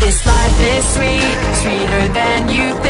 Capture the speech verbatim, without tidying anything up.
This life is sweet, sweeter than you think.